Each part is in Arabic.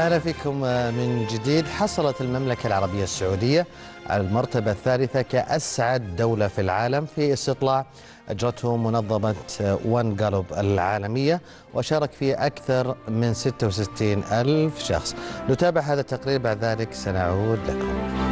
أهلا فيكم من جديد. حصلت المملكة العربية السعودية على المرتبة الثالثة كأسعد دولة في العالم في استطلاع أجرته منظمة وان جالوب العالمية، وشارك فيه أكثر من 66 ألف شخص. نتابع هذا التقرير، بعد ذلك سنعود لكم.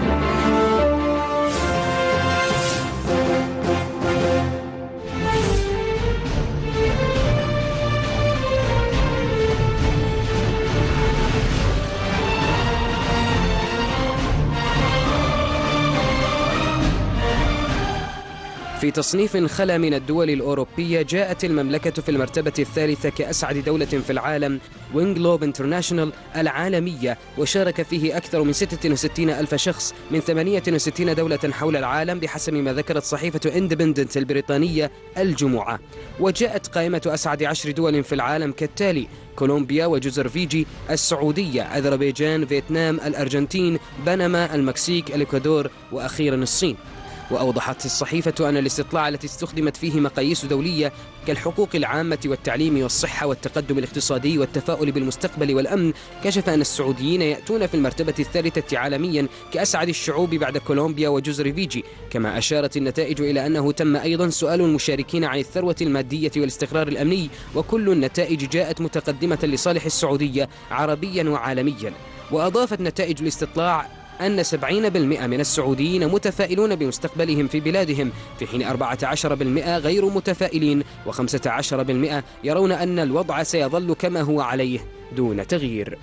في تصنيف خلا من الدول الأوروبية، جاءت المملكة في المرتبة الثالثة كأسعد دولة في العالم وان جلوب انترناشونال العالمية، وشارك فيه أكثر من 66 ألف شخص من 68 دولة حول العالم بحسب ما ذكرت صحيفة اندبندنت البريطانية الجمعة. وجاءت قائمة أسعد 10 دول في العالم كالتالي: كولومبيا وجزر فيجي، السعودية، أذربيجان، فيتنام، الأرجنتين، بنما، المكسيك، الإكوادور، وأخيرا الصين. وأوضحت الصحيفة أن الاستطلاع التي استخدمت فيه مقاييس دولية كالحقوق العامة والتعليم والصحة والتقدم الاقتصادي والتفاؤل بالمستقبل والأمن كشف أن السعوديين يأتون في المرتبة الثالثة عالميا كأسعد الشعوب بعد كولومبيا وجزر فيجي. كما أشارت النتائج إلى أنه تم أيضا سؤال المشاركين عن الثروة المادية والاستقرار الأمني، وكل النتائج جاءت متقدمة لصالح السعودية عربيا وعالميا. وأضافت نتائج الاستطلاع أن 70% من السعوديين متفائلون بمستقبلهم في بلادهم، في حين 14% غير متفائلين، و15% يرون أن الوضع سيظل كما هو عليه دون تغيير.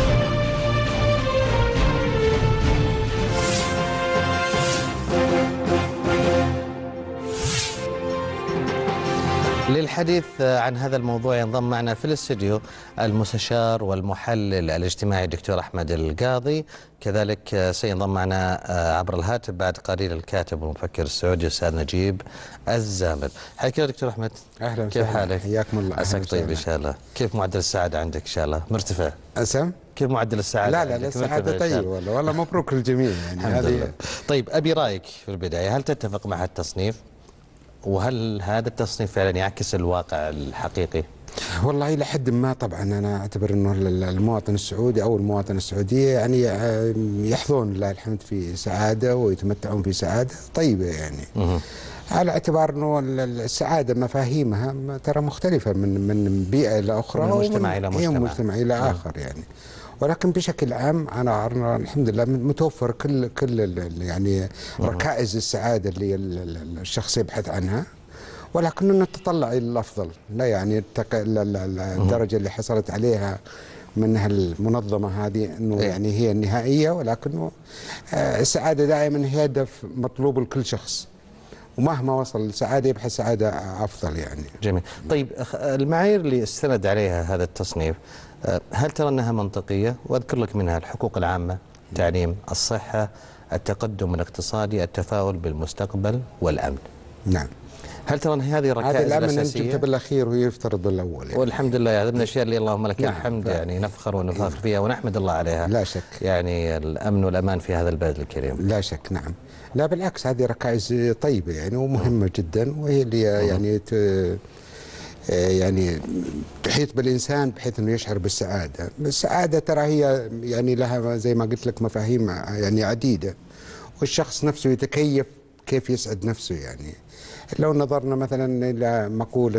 للحديث عن هذا الموضوع ينضم معنا في الاستديو المستشار والمحلل الاجتماعي الدكتور أحمد القاضي، كذلك سينضم معنا عبر الهاتف بعد قليل الكاتب والمفكر السعودي الأستاذ نجيب الزامل. حياك الله دكتور أحمد. أهلا، كيف حالك؟ حياكم الله. عساك طيب إن شاء الله. كيف معدل السعادة عندك إن شاء الله؟ مرتفع؟ أسم؟ كيف معدل السعادة؟ لا السعادة طيب والله مبروك للجميع يعني. الحمد لله. طيب أبي رأيك في البداية، هل تتفق مع التصنيف؟ وهل هذا التصنيف فعلا يعكس الواقع الحقيقي؟ والله إلى حد ما طبعا أنا أعتبر أنه المواطن السعودي أو المواطنة السعودية يعني يحظون لله الحمد في سعادة ويتمتعون في سعادة طيبة يعني. على اعتبار أنه السعادة مفاهيمها ترى مختلفة من بيئة إلى أخرى، من مجتمع إلى مجتمع، مجتمع إلى آخر يعني. ولكن بشكل عام أنا أرى الحمد لله متوفر كل يعني ركائز السعادة اللي الشخص يبحث عنها، ولكن نتطلع إلى الأفضل. لا يعني الدرجة اللي حصلت عليها من المنظمة هذه أنه يعني هي النهائية، ولكنه السعادة دائما هي هدف مطلوب لكل شخص، ومهما وصل السعادة يبحث سعادة أفضل يعني. جميل. طيب المعايير اللي استند عليها هذا التصنيف هل ترى أنها منطقية؟ وأذكر لك منها الحقوق العامة، التعليم، الصحة، التقدم الاقتصادي، التفاؤل بالمستقبل والأمن. نعم. هل ترى أن هذه الركائز الأساسية؟ هذا الأمن جبت بالأخير ويفترض بالأول يعني. والحمد لله، هذا من الأشياء اللي اللهم لك الحمد يعني نفخر ونفاخر فيها ونحمد الله عليها. لا شك. يعني الأمن والأمان في هذا البلد الكريم. لا شك. نعم. لا بالعكس، هذه ركائز طيبة يعني ومهمة جدا، وهي اللي يعني تحيط بالإنسان بحيث أنه يشعر بالسعادة. السعادة ترى هي يعني لها زي ما قلت لك مفاهيم يعني عديدة، والشخص نفسه يتكيف كيف يسعد نفسه يعني. لو نظرنا مثلا إلى مقولة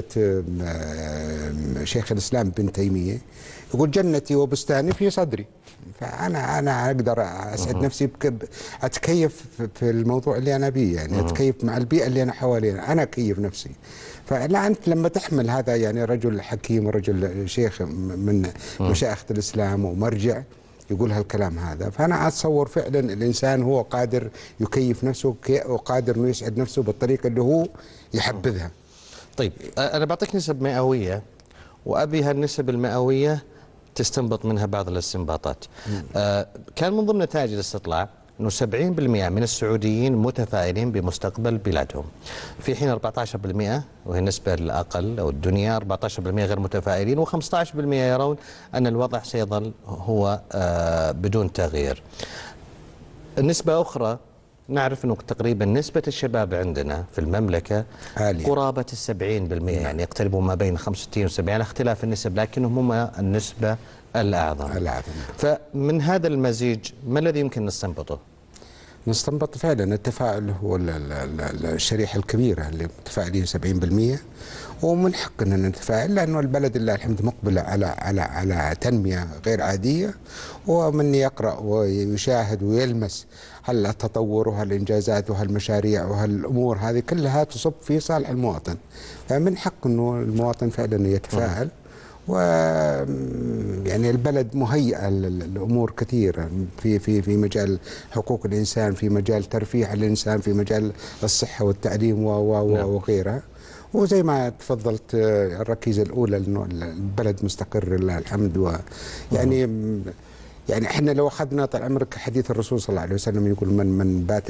شيخ الإسلام ابن تيمية، يقول جنتي وبستاني في صدري. فأنا أقدر أسعد نفسي أتكيف في الموضوع اللي أنا بيه يعني، أتكيف مع البيئة اللي أنا حوالينا، أنا أكيف نفسي. فلا أنت لما تحمل هذا يعني رجل حكيم ورجل شيخ من مشايخ الإسلام ومرجع يقول هالكلام هذا، فأنا أتصور فعلا الإنسان هو قادر يكيف نفسه وقادر أنه يسعد نفسه بالطريقة اللي هو يحبذها. طيب أنا بعطيك نسب مئوية، وأبي هالنسب المئوية تستنبط منها بعض الاستنباطات. كان من ضمن نتائج الاستطلاع أنه 70% من السعوديين متفائلين بمستقبل بلادهم، في حين 14% وهي النسبة الأقل أو الدنيا 14% غير متفائلين، و15% يرون أن الوضع سيظل هو بدون تغيير. النسبة أخرى نعرف أنه تقريبا نسبة الشباب عندنا في المملكة عالية. قرابة 70%، يعني يقتربوا ما بين 65 و70 على اختلاف النسب، لكنهم هم النسبة الأعظم. فمن هذا المزيج ما الذي يمكن نستنبطه؟ نستنبط فعلا التفاعل هو الشريحة الكبيرة اللي متفاعلين 70%، ومن حقنا ان نتفاعل لانه البلد لله الحمد مقبله على تنميه غير عاديه، ومن يقرا ويشاهد ويلمس هالتطور وهالانجازات وهالمشاريع وهالامور هذه كلها تصب في صالح المواطن، فمن حق انه المواطن فعلا يتفاعل. و يعني البلد مهيئه للامور كثيره في مجال حقوق الانسان، في مجال ترفيه الانسان، في مجال الصحه والتعليم وغيرها. وزي ما تفضلت الركيزه الاولى انه البلد مستقر لله الحمد. يعني احنا لو اخذنا طال عمرك حديث الرسول صلى الله عليه وسلم يقول من بات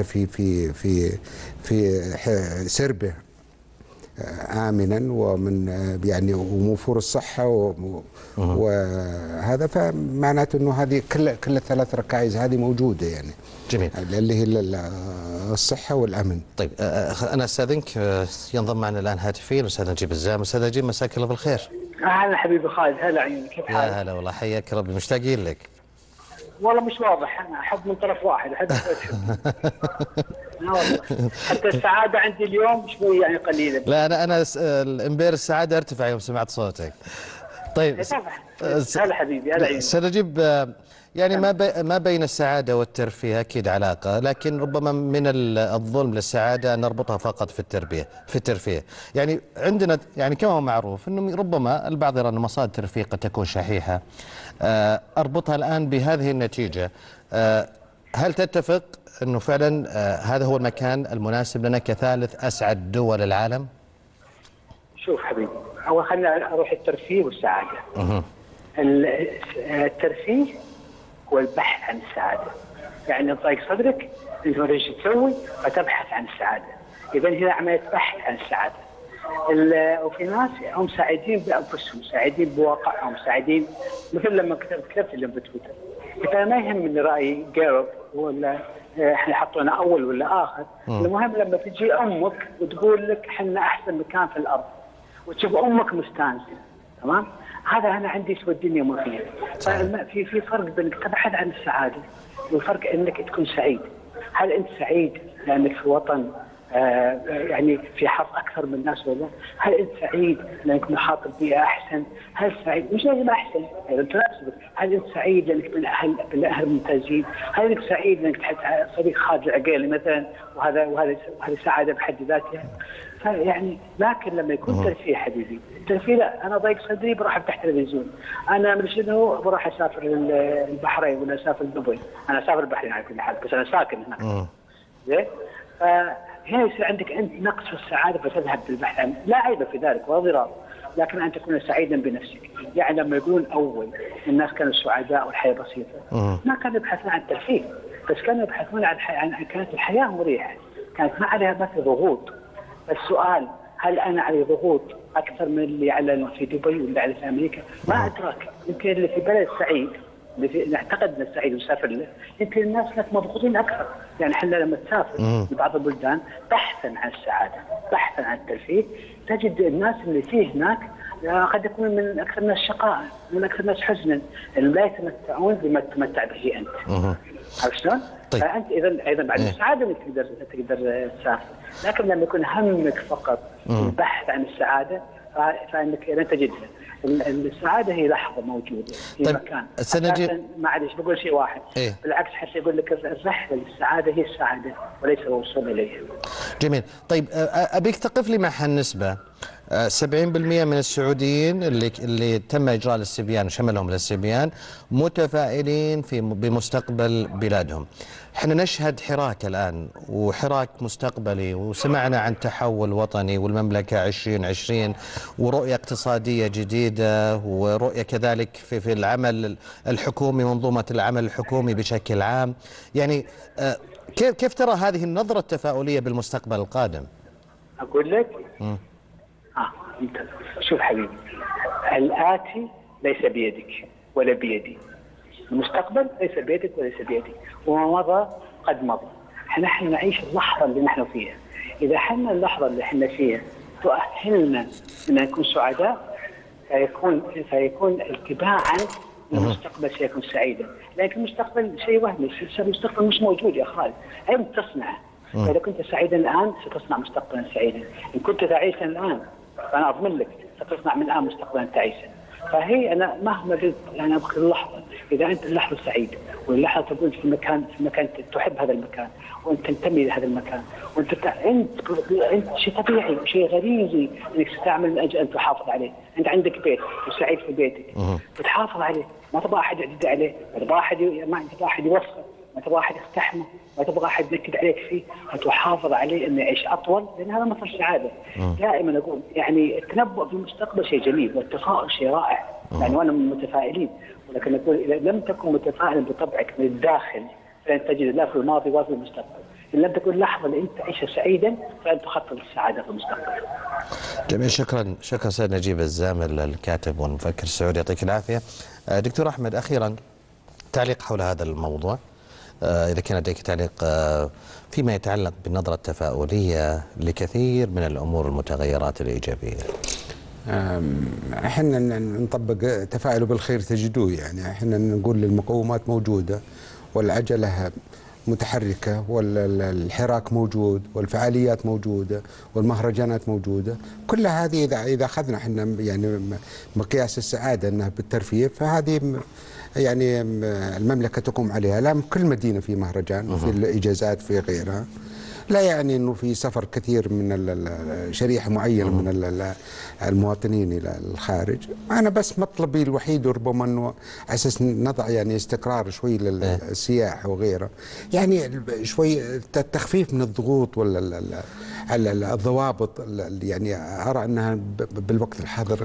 في سربه آمنا ومن يعني وموفور الصحة وهذا، فمعناته أنه هذه كل الثلاث ركائز هذه موجودة يعني. جميل. اللي هي الصحة والأمن. طيب أنا أستاذنك، ينضم معنا الآن هاتفيا الأستاذ نجيب الزام. أستاذ نجيب مساك الله بالخير. أهلا حبيبي خالد، هلا عيوني، كيف حالك؟ يا هلا والله، حياك ربي، مشتاقين لك. والله مش واضح، أنا أحب من طرف واحد، أحب لا والله حتى السعادة عندي اليوم شوي يعني قليلة. لا أنا امبارح السعادة ارتفع يوم سمعت صوتك. طيب هلا حبيبي، هلا عيوني. أستاذ نجيب، يعني ما بين السعادة والترفيه أكيد علاقة، لكن ربما من الظلم للسعادة أن نربطها فقط في الترفيه. يعني عندنا يعني كما هو معروف أنه ربما البعض يرى أن مصادر الترفيه قد تكون شحيحة. أربطها الآن بهذه النتيجة. هل تتفق أنه فعلا هذا هو المكان المناسب لنا كثالث أسعد دول العالم؟ شوف حبيبي، أول خلينا أروح الترفيه والسعادة. الترفيه هو البحث عن السعادة، يعني ضيق صدرك انت ما تدري تسوي فتبحث عن السعادة، اذا هنا عملية بحث عن السعادة. وفي ناس هم سعيدين بانفسهم، سعيدين بواقعهم، سعيدين مثل لما كتبت اللي بتويتر، مثلا ما يهمني رأي جيرب ولا احنا حطونا اول ولا اخر، المهم لما تجي امك وتقول لك احنا احسن مكان في الارض وتشوف امك مستانسة، تمام؟ هذا أنا عندي سوى الدنيا ما فيها. في فرق بينك تبحث عن السعادة والفرق إنك تكون سعيد. هل أنت سعيد لأنك في وطن يعني في حظ أكثر من الناس ولا؟ هل أنت سعيد لأنك محاط ببيئة أحسن؟ هل سعيد مش لازم أحسن، يعني تناسبك. هل أنت سعيد لأنك من أهل ممتازين؟ هل أنت سعيد لأنك تحت صديق خالد العقيلي مثلا، وهذا سعادة بحد ذاتها. يعني لكن لما يكون ترفيه حبيبي، الترفيه لا، انا ضيق صدري بروح افتح تلفزيون، انا من شنو بروح اسافر البحرين ولا اسافر دبي، انا اسافر البحرين على كل حال بس انا ساكن هناك. زين؟ فهنا يصير عندك انت نقص في السعاده فتذهب للبحث عن، لا عيب في ذلك ولا ضرار، لكن ان تكون سعيدا بنفسك. يعني لما يقولون اول الناس كانوا سعداء والحياه بسيطه، ما كانوا يبحثون عن الترفيه، بس كانوا يبحثون عن كانت الحياه مريحه، كانت ما عليها بس ضغوط. السؤال هل انا علي ضغوط اكثر من اللي على في دبي ولا على في امريكا؟ ما ادراك، يمكن اللي في بلد سعيد اللي نعتقد انه سعيد وسافر له، يمكن الناس هناك مضغوطين اكثر. يعني احنا لما تسافر لبعض البلدان بحثا عن السعاده، بحثا عن الترفيه، تجد الناس اللي فيه هناك قد يكون من اكثر الناس شقاء، من اكثر الناس حزنا، اللي لا يتمتعون بما تتمتع به انت. عرفت شلون؟ طيب. فانت اذا بعد السعاده انك تقدر تسافر، لكن لما يكون همك فقط البحث عن السعاده فانك لن تجدها. السعاده هي لحظه موجوده في طيب. مكان. معلش بقول شيء واحد. بالعكس حتى يقول لك الرحله للسعاده هي السعاده وليس الوصول اليها. جميل. طيب ابيك تقف لي مع هالنسبه. 70% من السعوديين اللي تم اجراء الاستبيان وشملهم الاستبيان متفائلين بمستقبل بلادهم. احنا نشهد حراك الان وحراك مستقبلي، وسمعنا عن تحول وطني والمملكه 2020 ورؤيه اقتصاديه جديده ورؤيه كذلك في العمل الحكومي، منظومه العمل الحكومي بشكل عام. يعني كيف ترى هذه النظره التفاؤليه بالمستقبل القادم؟ اقول لك شوف حبيبي، الآتي ليس بيدك ولا بيدي، المستقبل ليس بيدك وليس بيدي، وما مضى قد مضى. نحن نعيش اللحظه اللي نحن فيها. اذا حنا اللحظه اللي احنا فيها تؤهلنا ان نكون سعداء، فيكون اتباعا المستقبل سيكون سعيدا. لكن المستقبل شيء وهمي، المستقبل مش موجود يا خالد، أنت تصنعه. إذا كنت سعيدا الآن ستصنع مستقبلا سعيدا، إن كنت تعيسا الآن فأنا أضمن لك ستصنع من الآن مستقبلا تعيسا. فهي أنا مهما قلت أنا أبغى اللحظة، إذا أنت اللحظة سعيد واللحظة تكون في مكان تحب هذا المكان وأنت تنتمي لهذا المكان وأنت أنت شيء طبيعي وشيء غريزي إنك تستعمل من أجل أن تحافظ عليه. أنت عندك بيت وسعيد في بيتك بتحافظ عليه، ما تبغى أحد يعتدي عليه، ما تبغى أحد يوسخه، ما تبغى أحد يقتحمه، ما تبغى أحد ينكد عليك فيه، فتحافظ عليه إنه يعيش أطول، لأن هذا مصدر السعادة. دائما أقول يعني التنبؤ بالمستقبل شيء جميل والتفاؤل شيء رائع، يعني وأنا من المتفائلين، ولكن أقول إذا لم تكن متفائلا بطبعك من الداخل فلن تجد لا في الماضي ولا في المستقبل. إن لم تكن اللحظة اللي أنت تعيشها سعيدا فلن تخطط للسعادة في المستقبل. جميل، شكرا سيد نجيب الزامل الكاتب والمفكر السعودي، يعطيك العافية. دكتور أحمد، أخيرا تعليق حول هذا الموضوع، إذا كان لديك تعليق فيما يتعلق بالنظرة التفاؤلية لكثير من الأمور المتغيرات الإيجابية. احنا نطبق تفاؤلوا بالخير تجدوه، يعني احنا نقول المقومات موجودة والعجلة متحركة والحراك موجود والفعاليات موجودة والمهرجانات موجودة، كل هذه إذا أخذنا احنا يعني مقياس السعادة أنها بالترفيه، فهذه يعني المملكة تقوم عليها. لا كل مدينة في مهرجان وفي الإجازات في غيرها، لا يعني أنه في سفر كثير من شريحة معينة من المواطنين إلى الخارج. أنا بس مطلبي الوحيد وربما أنه أساس نضع يعني استقرار شوي للسياحة وغيره، يعني شوي التخفيف من الضغوط ولا الضوابط، يعني أرى أنها بالوقت الحاضر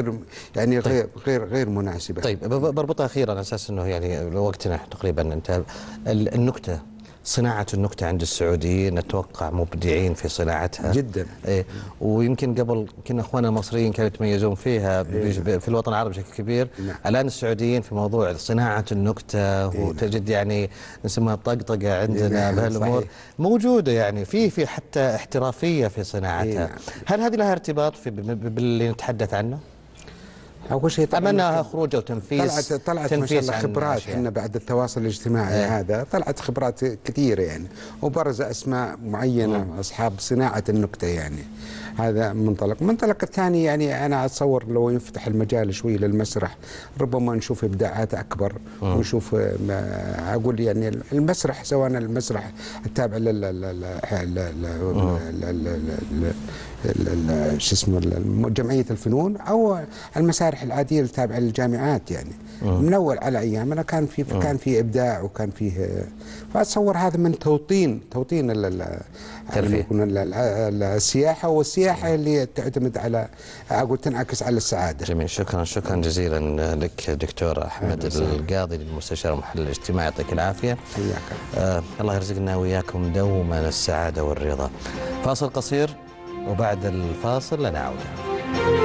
غير مناسبة. طيب بربطها أخيرا على أساس أنه يعني وقتنا تقريبا انتهى. النكتة، صناعة النكتة عند السعوديين نتوقع مبدعين في صناعتها جدا. ويمكن قبل كنا اخواننا المصريين كانوا يتميزون فيها في الوطن العربي بشكل كبير. الان السعوديين في موضوع صناعة النكتة وتجد يعني نسميها طقطقة عندنا بهالامور موجودة، يعني في حتى احترافية في صناعتها. هل هذه لها ارتباط باللي نتحدث عنه؟ أول شيء أمنها خروج وتنفيذ طلعت ما شاء الله خبرات احنا بعد التواصل الاجتماعي هذا طلعت خبرات كثيرة يعني، وبرز أسماء معينة أصحاب صناعة النكتة، يعني هذا منطلق الثاني. يعني أنا أتصور لو ينفتح المجال شوي للمسرح ربما نشوف إبداعات أكبر ونشوف أقول يعني المسرح، سواء المسرح التابع شو اسمه جمعية الفنون أو المسارح العادية التابعة للجامعات، يعني من أول على أيامنا كان في إبداع وكان فيه، فأتصور هذا من توطين السياحة، والسياحة اللي تعتمد على أقول تنعكس على السعادة. جميل، شكرا جزيلا لك دكتور أحمد القاضي، المستشار المحلل الاجتماعي، يعطيك العافية. الله يرزقنا وإياكم دوما السعادة والرضا. فاصل قصير وبعد الفاصل لنا عودة.